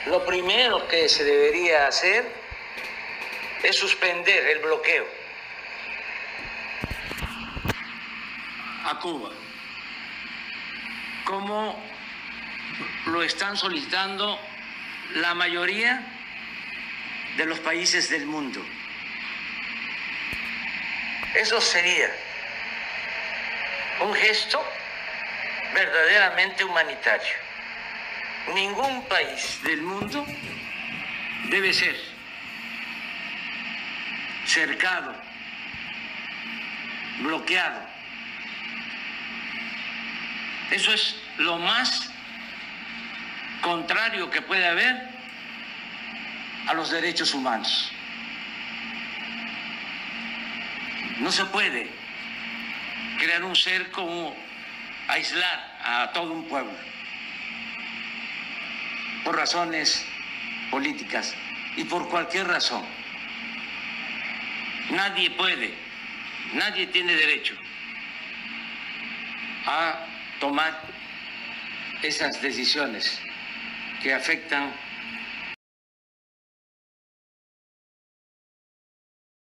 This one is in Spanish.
Lo primero que se debería hacer es suspender el bloqueo a Cuba, como lo están solicitando la mayoría de los países del mundo. Eso sería un gesto verdaderamente humanitario. Ningún país del mundo debe ser cercado, bloqueado. Eso es lo más contrario que puede haber a los derechos humanos. No se puede crear un cerco o aislar a todo un pueblo por razones políticas y por cualquier razón. Nadie puede, nadie tiene derecho a tomar esas decisiones que afectan